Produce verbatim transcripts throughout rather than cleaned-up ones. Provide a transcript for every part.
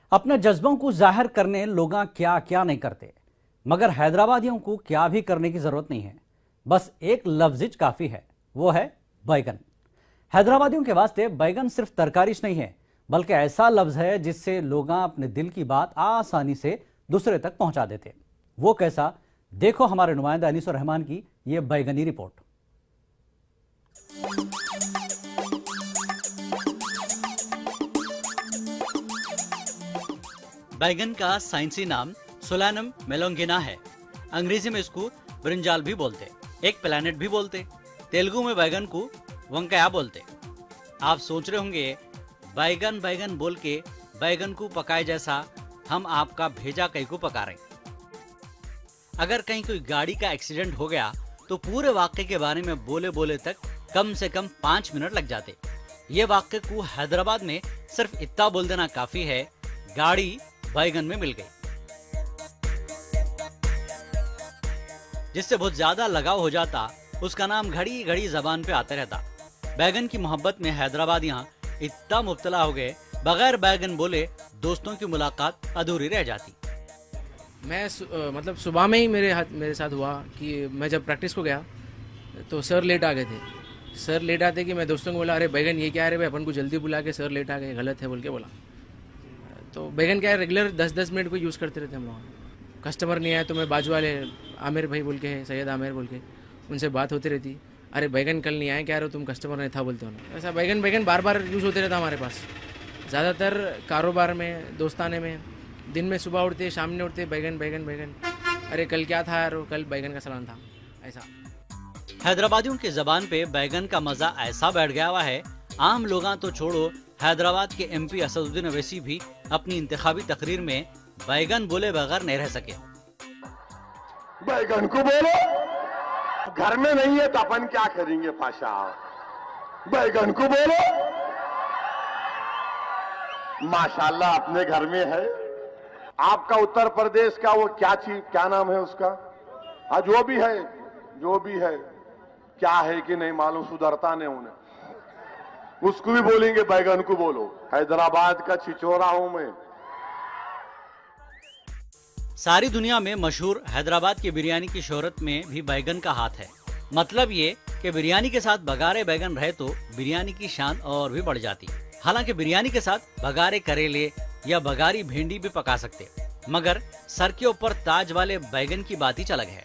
अपने जज्बों को जाहिर करने लोग क्या क्या नहीं करते, मगर हैदराबादियों को क्या भी करने की जरूरत नहीं है। बस एक लफ्ज़ काफी है, वो है बैगन। हैदराबादियों के वास्ते बैगन सिर्फ तरकारीश नहीं है, बल्कि ऐसा लफ्ज है जिससे लोग अपने दिल की बात आसानी से दूसरे तक पहुंचा देते। वो कैसा, देखो हमारे नुमाइंदा अनीसुर रहमान की यह बैगनी रिपोर्ट। बैगन का साइंसी नाम सोलानम मेलोंगिना है। अंग्रेजी में इसको ब्रिंजाल भी बोलते, एक प्लैनेट भी बोलते। तेलुगु में बैगन को वंकाया बोलते। आप सोच रहे होंगे बैगन बैगन बोल के बैगन को पकाए जैसा हम आपका भेजा कहीं को पका रहे। अगर कहीं कोई गाड़ी का एक्सीडेंट हो गया तो पूरे वाक्य के बारे में बोले बोले तक कम से कम पांच मिनट लग जाते। ये वाक्य को हैदराबाद में सिर्फ इतना बोल देना काफी है, गाड़ी बैगन में मिल गई, जिससे बहुत ज्यादा लगाव हो जाता। उसका नाम घड़ी घड़ी जबान पे आता रहता। बैगन की मोहब्बत में हैदराबादियां इतना मुब्तला हो गए, बगैर बैगन बोले दोस्तों की मुलाकात अधूरी रह जाती। मैं सु, आ, मतलब सुबह में ही मेरे हाथ मेरे साथ हुआ कि मैं जब प्रैक्टिस को गया तो सर लेट आ गए थे। सर लेट आते कि मैं दोस्तों को बोला, अरे बैगन ये क्या है रे भाई, अपन को जल्दी बुला के सर लेट आ गए, गलत है बोल के बोला। तो बैगन क्या है, रेगुलर दस दस मिनट को यूज़ करते रहते हम लोग। कस्टमर नहीं आया तो मैं बाजू वाले आमिर भाई बोल के है, सैयद आमिर बोल के, उनसे बात होती रहती। अरे बैगन कल नहीं आए, क्या रहे हो तुम, कस्टमर नहीं था बोलते हो ना। ऐसा बैगन बैगन बार बार यूज़ होते रहता हमारे पास। ज़्यादातर कारोबार में, दोस्ताने में, दिन में सुबह उठते शाम में उठते बैगन बैगन बैगन, अरे कल क्या था यार, कल बैगन का सलान था। ऐसा हैदराबादियों की जबान पे बैगन का मजा ऐसा बैठ गया हुआ है, आम लोग तो छोड़ो, हैदराबाद के एमपी असदुद्दीन अवैसी भी अपनी इंतखाबी तकरीर में बैगन बोले बगैर नहीं रह सके। बैगन को बोलो, घर में नहीं है तो अपन क्या करेंगे पाशा। बैगन को बोलो, माशाल्लाह अपने घर में है। आपका उत्तर प्रदेश का वो क्या चीज, क्या नाम है उसका, हाँ जो भी है, जो भी है, क्या है कि नहीं मालूम, सुधरता नहीं उन्हें, उसको भी बोलेंगे बैगन को बोलो। हैदराबाद का छिचोरा हूं मैं। सारी दुनिया में मशहूर हैदराबाद की बिरयानी की शोहरत में भी बैगन का हाथ है। मतलब ये कि बिरयानी के साथ बगारे बैगन रहे तो बिरयानी की शान और भी बढ़ जाती। हालांकि बिरयानी के साथ बगारे करेले या बगारी भिंडी भी पका सकते, मगर सर के ऊपर ताज वाले बैगन की बात ही अलग है।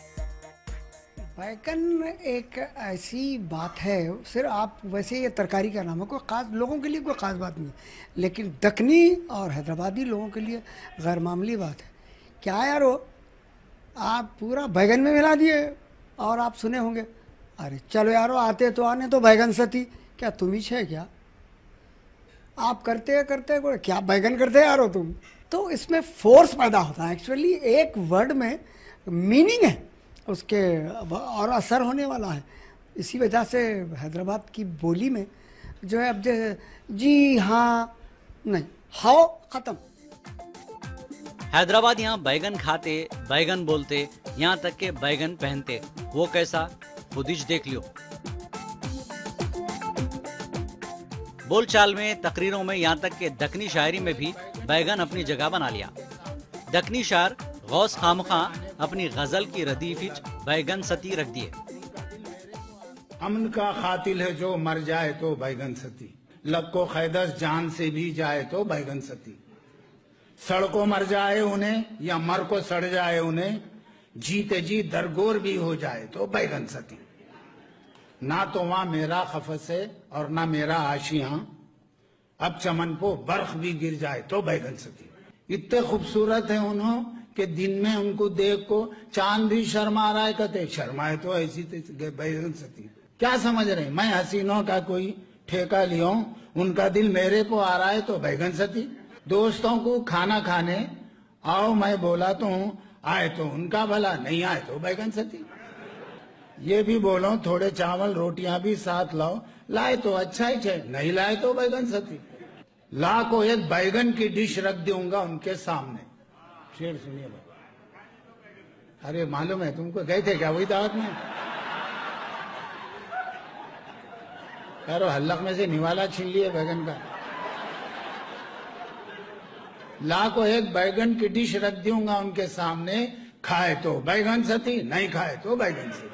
बैगन एक ऐसी बात है, सिर्फ आप वैसे ये तरकारी का नाम है, कोई ख़ास लोगों के लिए कोई ख़ास बात नहीं, लेकिन दक्कनी और हैदराबादी लोगों के लिए गैर मामूली बात है। क्या यार वो आप पूरा बैगन में मिला दिए, और आप सुने होंगे, अरे चलो यारो आते तो आने तो बैगन सती, क्या तुम ही छे क्या, आप करते करते क्या बैगन करते यारो तुम। तो इसमें फोर्स पैदा होता है। एक्चुअली एक वर्ड में मीनिंग है उसके, और असर होने वाला है। इसी वजह से हैदराबाद की बोली में जो है, अब जैसे जी हाँ नहीं, हाओ खत्म। हैदराबाद यहाँ बैगन खाते, बैगन बोलते, यहाँ तक के बैगन पहनते। वो कैसा, खुदिज देख लियो। बोलचाल में, तकरीरों में, यहाँ तक के दक्कनी शायरी में भी बैगन अपनी जगह बना लिया। दक्कनी शायर गौस खामखा अपनी गजल की रदीफिच बैगन सती रख दिए। अमन का खातिल है जो मर जाए तो बैगन सती, लक को खैदस जान से भी जाए तो बैगन सती, सड़कों मर जाए उन्हें या मर को सड़ जाए उन्हें, जीते जी दरगोर भी हो जाए तो बैगन सती। ना तो वहां मेरा खफस है और ना मेरा आशियां, अब चमन को बर्फ भी गिर जाए तो बैगन सती। इतने खूबसूरत है उन्हों कि दिन में उनको देख को चांद भी शर्मा रहा है, कहते शर्माए तो ऐसी बैगन सती। क्या समझ रहे, मैं हसीनों का कोई ठेका लिया हूं, उनका दिल मेरे को आ रहा है तो बैगन सती। दोस्तों को खाना खाने आओ मैं बोला तो हूं, आए तो उनका भला, नहीं आए तो बैगन सती। ये भी बोलो थोड़े चावल रोटियां भी साथ लाओ, लाए तो अच्छा ही है, नहीं लाए तो बैगन सती। ला को एक बैगन की डिश रख दूंगा उनके सामने। शेर सुनिए, अरे मालूम है तुमको, गए थे क्या वही दावत में? यारो हल्लक में से निवाला छीन लिए बैगन का। लाखों एक बैगन की डिश रख दूंगा उनके सामने, खाए तो बैगन सती, नहीं खाए तो बैगन सती।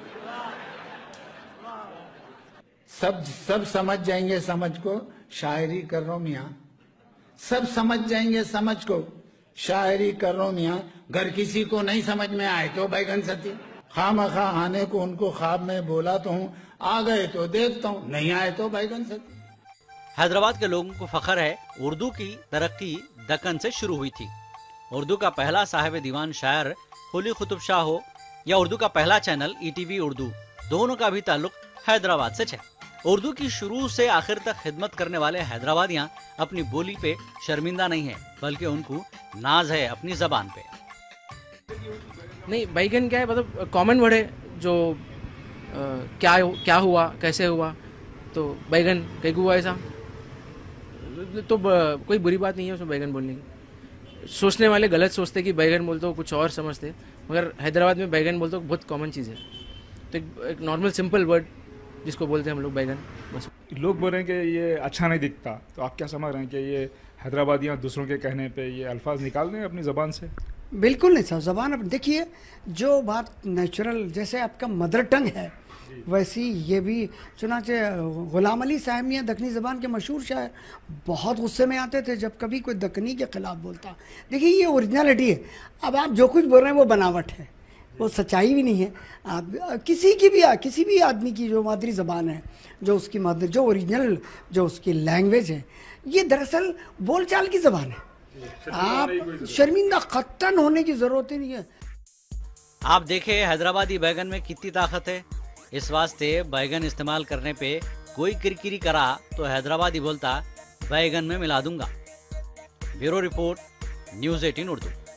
सब सब समझ जाएंगे समझ को, शायरी कर रहा हूं मियाँ, सब समझ जाएंगे समझ को, शायरी कर रहा हूं मियाँ। घर किसी को नहीं समझ में आए तो बैगन सती, खामखा आने को उनको ख्वाब में बोला तो हूँ, आ गए तो देखता हूँ, नहीं आए तो बैगन सती। हैदराबाद के लोगों को फख्र है, उर्दू की तरक्की दक्कन से शुरू हुई थी। उर्दू का पहला साहिब दीवान शायर कुली कुतुब शाह हो या उर्दू का पहला चैनल ईटीवी उर्दू, दोनों का भी ताल्लुक हैदराबाद से है। उर्दू की शुरू से आखिर तक खिदमत करने वाले हैदराबादियां अपनी बोली पे शर्मिंदा नहीं है, बल्कि उनको नाज है अपनी जबान पे। नहीं, बैगन क्या है, मतलब कॉमन वर्ड है जो आ, क्या क्या हुआ, कैसे हुआ, तो बैगन कहीं हुआ ऐसा, तो ब, कोई बुरी बात नहीं है उसमें बैगन बोलने की। सोचने वाले गलत सोचते कि बैगन बोलते हो कुछ और समझते, मगर हैदराबाद में बैगन बोलते हो बहुत कॉमन चीज़ है। तो एक, एक नॉर्मल सिंपल वर्ड जिसको बोलते हैं हम लोग बैगन, बस। लोग बोल रहे हैं कि ये अच्छा नहीं दिखता, तो आप क्या समझ रहे हैं कि ये हैदराबादियाँ दूसरों के कहने पे ये अल्फाज निकाल दें अपनी ज़बान से? बिल्कुल नहीं साहब, ज़बान अब देखिए, जो बात नेचुरल, जैसे आपका मदर टंग है वैसी ये भी। चुनाचे गुलाम अली साहब मियाँ दक्कनी ज़बान के मशहूर शायर बहुत गुस्से में आते थे जब कभी कोई दक्कनी के ख़िलाफ़ बोलता। देखिए ये ओरिजिनलिटी है। अब आप जो कुछ बोल रहे हैं वो बनावट है, वो सच्चाई भी नहीं है। आप किसी की भी किसी भी आदमी की जो मादरी ज़बान है, जो उसकी मादरी, जो ओरिजिनल, जो उसकी लैंग्वेज है, ये दरअसल बोलचाल की ज़बान है। आप शर्मिंदा ख़त्तन होने की ज़रूरत ही नहीं है। आप देखें हैदराबादी बैगन में कितनी ताकत है। इस वास्ते बैगन इस्तेमाल करने पे कोई किरकिरी करा तो हैदराबादी बोलता बैगन में मिला दूंगा। ब्यूरो रिपोर्ट, न्यूज़ अठारह उर्दू।